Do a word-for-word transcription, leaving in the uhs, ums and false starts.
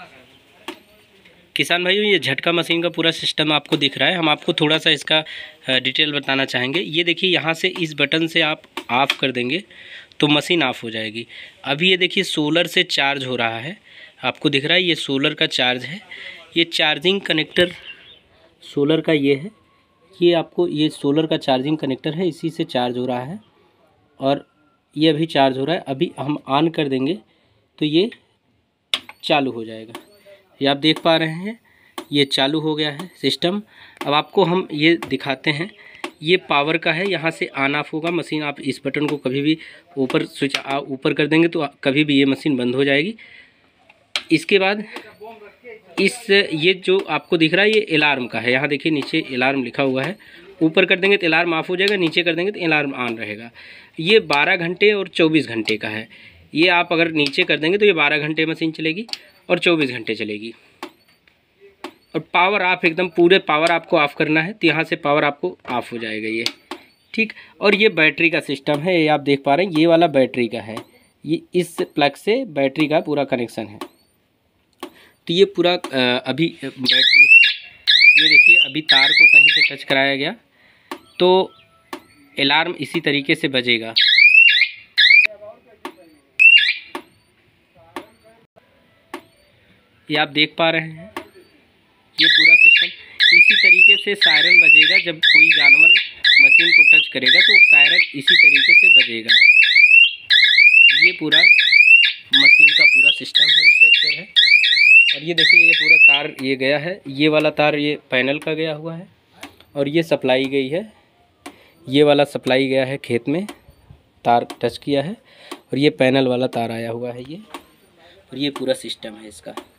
किसान भाइयों, ये झटका मशीन का पूरा सिस्टम आपको दिख रहा है। हम आपको थोड़ा सा इसका डिटेल बताना चाहेंगे। ये देखिए, यहाँ से इस बटन से आप ऑफ़ कर देंगे तो मशीन ऑफ़ हो जाएगी। अभी ये देखिए सोलर से चार्ज हो रहा है, आपको दिख रहा है ये सोलर का चार्ज है। ये चार्जिंग कनेक्टर सोलर का ये है, ये आपको ये सोलर का चार्जिंग कनेक्टर है, इसी से चार्ज हो रहा है और ये अभी चार्ज हो रहा है। अभी हम ऑन कर देंगे तो ये चालू हो जाएगा। ये आप देख पा रहे हैं, ये चालू हो गया है सिस्टम। अब आपको हम ये दिखाते हैं, ये पावर का है, यहाँ से ऑन ऑफ होगा मशीन। आप इस बटन को कभी भी ऊपर स्विच ऊपर कर देंगे तो कभी भी ये मशीन बंद हो जाएगी। इसके बाद इस ये जो आपको दिख रहा है ये अलार्म का है, यहाँ देखिए नीचे अलार्म लिखा हुआ है। ऊपर कर देंगे तो अलार्म ऑफ हो जाएगा, नीचे कर देंगे तो अलार्म ऑन रहेगा। ये बारह घंटे और चौबीस घंटे का है। ये आप अगर नीचे कर देंगे तो ये बारह घंटे मशीन चलेगी और चौबीस घंटे चलेगी। और पावर ऑफ, एकदम पूरे पावर आपको ऑफ़ करना है तो यहाँ से पावर आपको ऑफ़ हो जाएगा ये, ठीक। और ये बैटरी का सिस्टम है, ये आप देख पा रहे हैं, ये वाला बैटरी का है। ये इस प्लग से बैटरी का पूरा कनेक्शन है। तो ये पूरा अभी बैटरी, ये देखिए अभी तार को कहीं से टच कराया गया तो अलार्म इसी तरीके से बजेगा। ये आप देख पा रहे हैं, ये पूरा सिस्टम इसी तरीके से सायरन बजेगा। जब कोई जानवर मशीन को टच करेगा तो सायरन इसी तरीके से बजेगा। ये पूरा मशीन का पूरा सिस्टम है, स्ट्रक्चर है। और ये देखिए ये पूरा तार ये गया है, ये वाला तार ये पैनल का गया हुआ है और ये सप्लाई गई है, ये वाला सप्लाई गया है खेत में, तार टच किया है और ये पैनल वाला तार आया हुआ है ये। और ये पूरा सिस्टम है इसका।